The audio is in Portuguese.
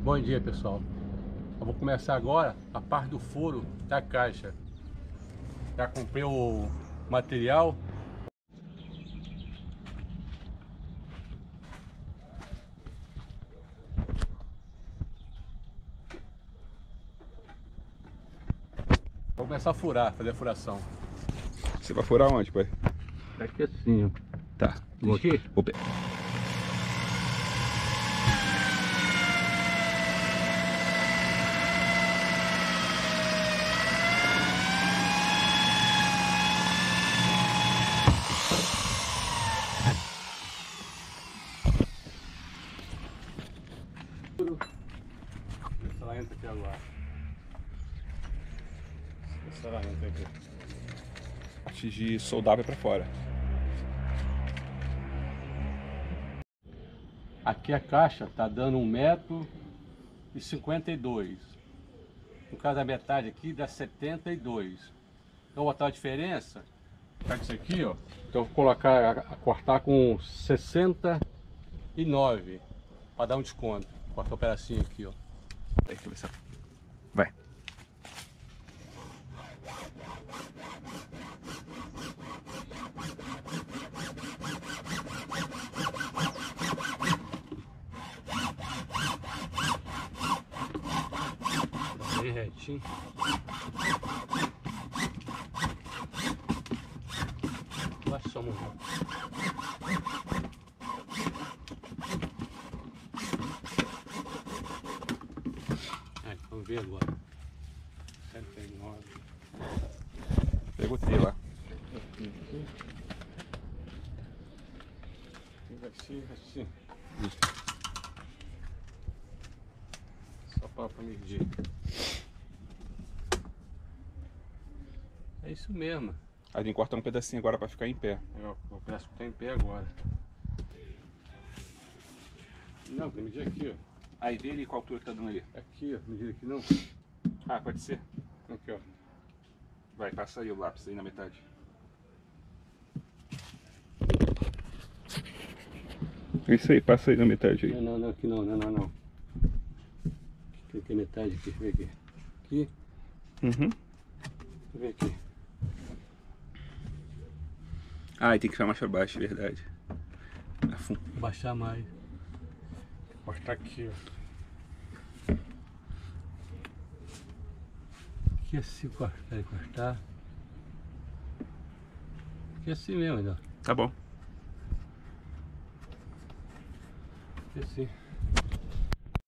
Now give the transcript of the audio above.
Bom dia, pessoal. Eu vou começar agora a parte do furo da caixa. Já comprei o material. Vou começar a furar, fazer a furação. Você vai furar onde, pai? Aqui assim, ó. Tá. Vou aqui? Vou pe... Ela entra aqui agora. Ela entra aqui. Parte de soldar vai pra fora. Aqui a caixa tá dando 1,52 m. No caso da metade aqui dá 72. Então vou botar a diferença. Tá isso aqui, ó. Então eu vou colocar, cortar com 69 para dar um desconto. Cortar um pedacinho aqui, ó. Aí, começar. Vai. Bem retinho. Baixa só a mão. Aí, vamos ver agora. 79. Pegou o T lá. Assim, assim. Isso. Só para medir. É isso mesmo. Aí tem que cortar um pedacinho agora pra ficar em pé. O pedaço que tá em pé agora. Não, tem que medir aqui, ó. Aí vê ali qual altura que tá dando ali. Aqui, ó. Medir aqui não. Ah, pode ser. Aqui, ó. Vai, passa aí o lápis aí na metade. Isso aí, passa aí na metade aí. Não, aqui não. Aqui é metade aqui, deixa eu ver aqui. Aqui, Uhum. deixa eu ver aqui. Ah, aí tem que ficar mais pra baixo, verdade. Vou baixar mais. Cortar aqui, ó. Aqui assim, cortar. Aqui assim mesmo, ó. Tá bom. Aqui assim.